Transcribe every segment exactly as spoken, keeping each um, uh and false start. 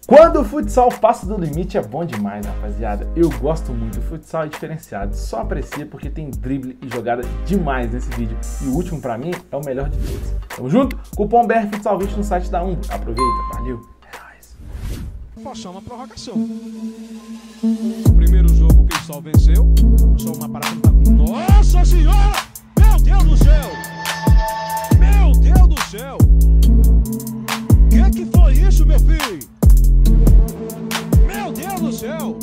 Quando o futsal passa do limite é bom demais, rapaziada. Eu gosto muito, o futsal é diferenciado, só aprecia porque tem drible e jogada demais nesse vídeo. E o último pra mim é o melhor de todos. Tamo junto? Cupom Brfutsal vinte no site da Umbro. Aproveita, valeu, reais. Passar uma prorrogação. O primeiro jogo quem só venceu, só uma parada. Nossa senhora! Meu Deus do céu! Meu Deus do céu! Que que foi isso, meu filho? Meu Deus do céu!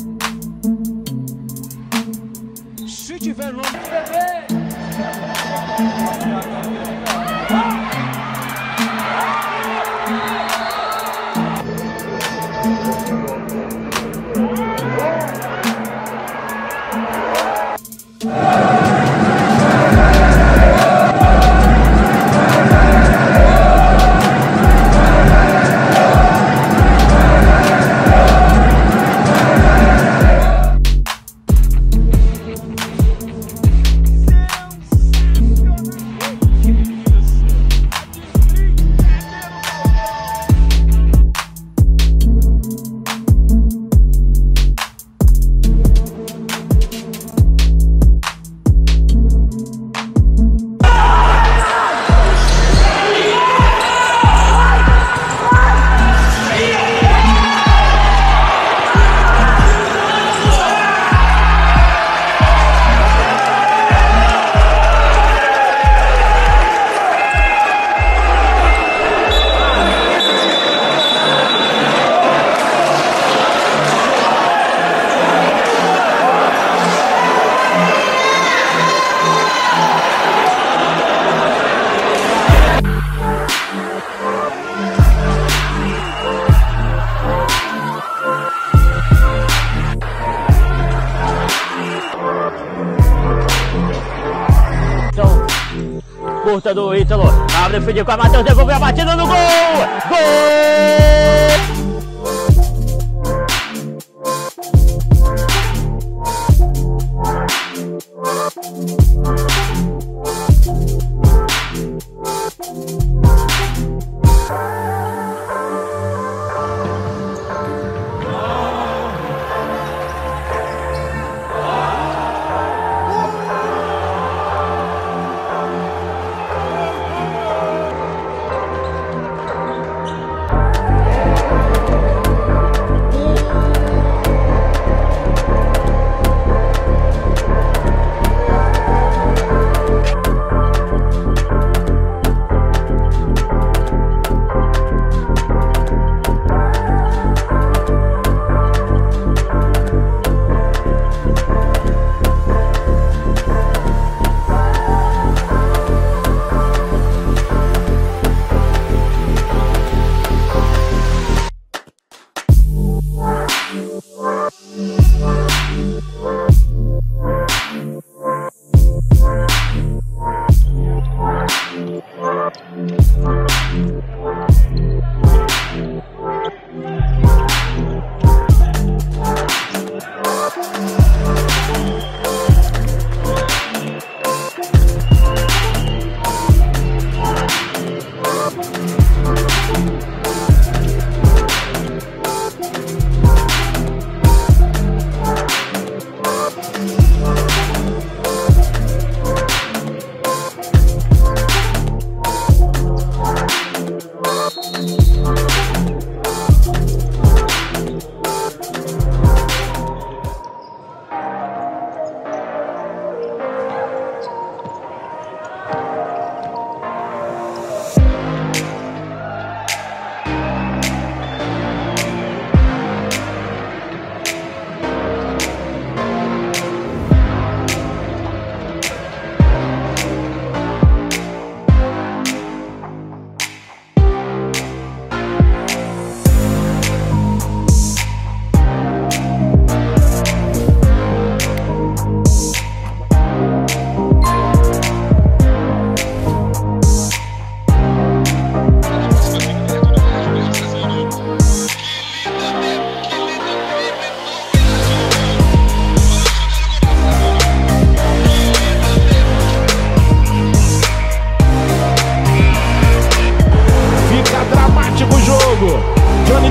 Se tiver nome de bebê! Curta do Ítalo, abre o feed com a Matheus, devolveu a batida no gol! Gol!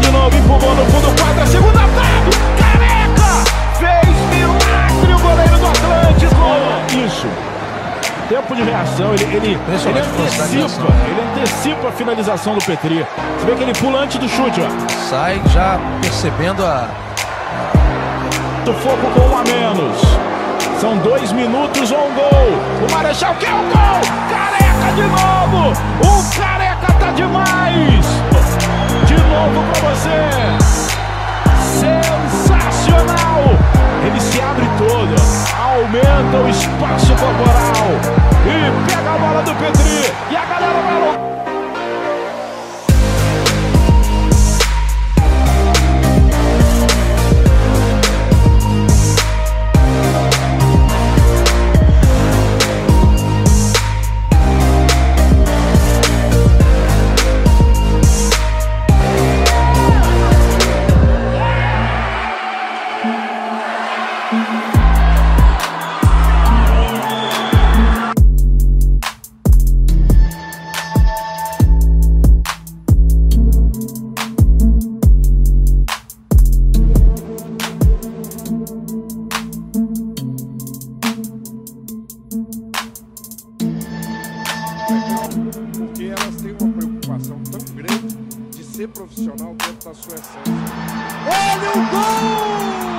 de novo, empurrou no fundo, quadra, segunda trave, Careca! Fez milagre o goleiro do Atlântico! Isso. Tempo de reação, ele, ele, ele antecipa, ele antecipa a finalização do Petri. Você vê que ele pula antes do chute, ó. Sai já percebendo a... Do foco com um a menos. São dois minutos ou um gol. O Marechal quer um gol! Careca de novo! O Careca tá demais! De novo pra você! Sensacional! Ele se abre todo, aumenta o espaço corporal e pega a bola do Petri e a galera vai louco. Porque elas têm uma preocupação tão grande de ser profissional dentro da sua essência. Olha o gol!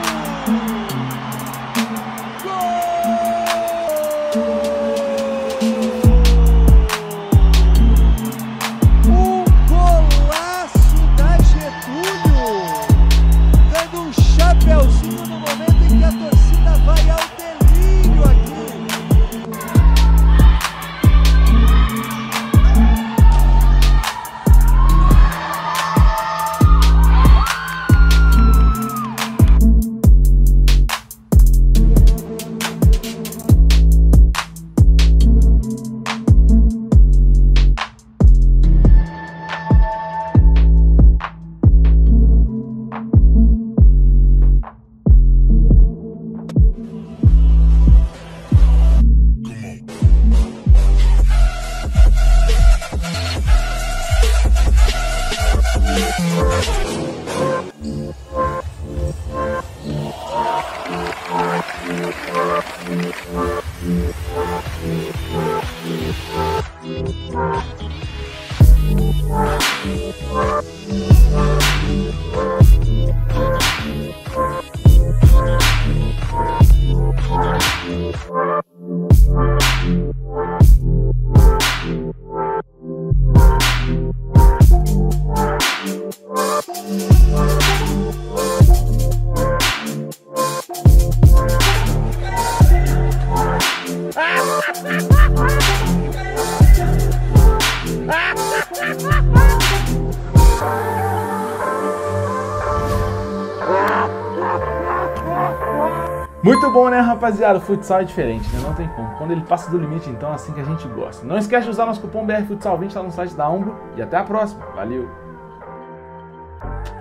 Muito bom, né, rapaziada? O futsal é diferente, né? Não tem como. Quando ele passa do limite, então é assim que a gente gosta. Não esquece de usar nosso cupom B R Futsal vinte lá no site da Umbro e até a próxima. Valeu!